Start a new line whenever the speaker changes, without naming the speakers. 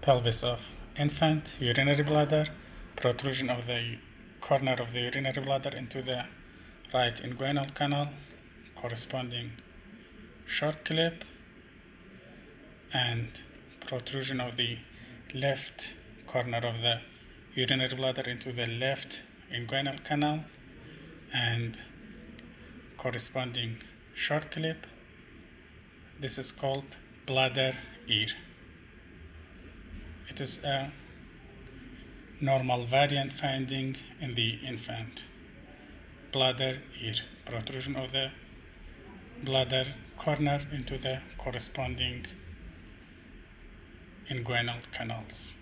pelvis of infant, urinary bladder, protrusion of the corner of the urinary bladder into the right inguinal canal, corresponding short clip, and protrusion of the left corner of the urinary bladder into the left inguinal canal and corresponding short clip. This is called bladder ear. It is a normal variant finding in the infant. Bladder ear, protrusion of the bladder corner into the corresponding inguinal canals.